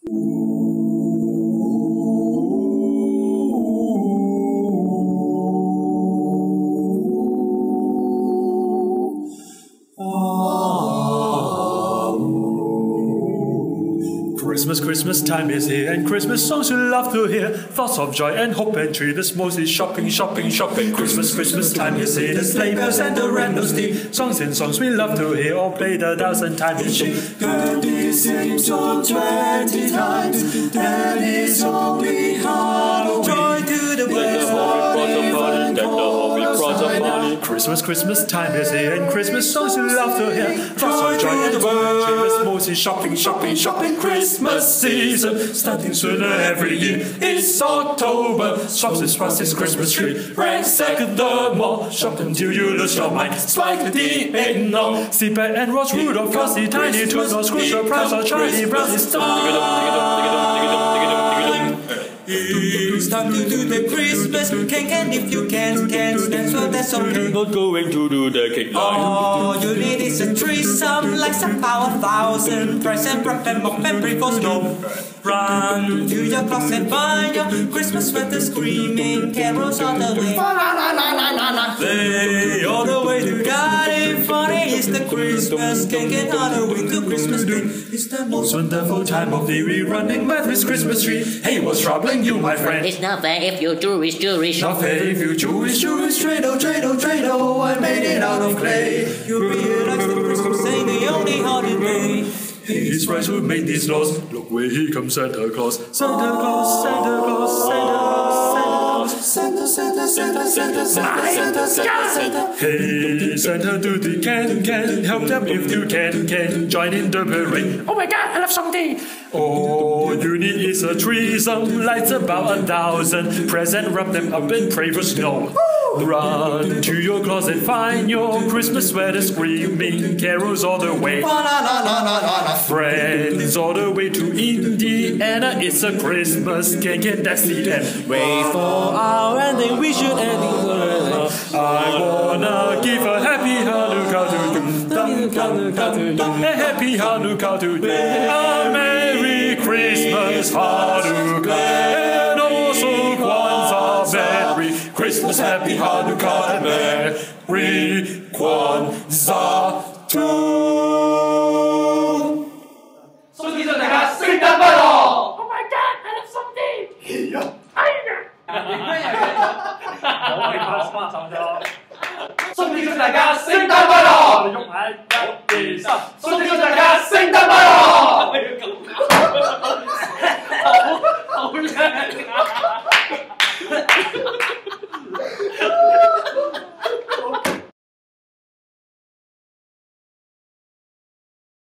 Christmas, Christmas time is here, and Christmas songs you love to hear. Thoughts of joy and hope and cheer. This mostly shopping, shopping, shopping. Christmas, Christmas time is here. The sleigh bells and the random steam. Songs and songs we love to hear, all played 1,000 times in tune. Heard these same songs 20 times, and it's only Halloween. Joy to the world. Christmas, Christmas time is here, and Christmas songs you love to hear. Thoughts of joy and hope and cheer. This mostly shopping, shopping, shopping. Christmas season, starting sooner every year. It's October, swaps and swats his Christmas tree. Ransack the mall, shop until you lose your mind. Spike the eggnog, sit back and watch Rudolph, Frosty, Tiny Toons, or Scrooge, or Price, or Charlie Brown. It's time to do the Christmas cake, and if you can't dance, well that's okay. Not going to do the cake line. All you need is a threesome, like some power 1,000. Price and wrap and mop and pray for snow. Run to your closet, find your Christmas sweater, screaming carols all the way. Play all the way to California. It's the Christmas cake and Halloween to Christmas Day. It's the most wonderful time of the year, running mad with Christmas tree. Hey, what's troubling you, my friend? It's not fair if you're Jewish. Not fair if you Jewish. Dreidel, I made it out of clay. You realize that Christmas ain't the only holiday. His friends who made these laws. Look where he comes, Santa Claus. Santa Claus, Santa Claus, Santa Claus, Santa Claus, Santa. Hey, Santa, do the can, help them if you can, join in the parade. Oh my God, I love something. All you need is a threesome, lights about 1,000. Present, wrap them up and pray for snow. Run to your closet, find your Christmas sweater, screaming carols all the way. Friends all the way to Indiana, it's a Christmas cake and that's the end. Wait for our ending, we should end it. I wanna give a happy Hanukkah to you, a happy Hanukkah to you, a Merry Christmas Hanukkah, and also Kwanzaa, Merry Christmas, Happy Hanukkah, and Merry Kwanzaa too. 祝大家聖誕快樂 Oh my God, I love something. 我係靠媽手咗。祝大家聖誕快樂！我哋喐下，1、2、3，祝大家聖誕快樂！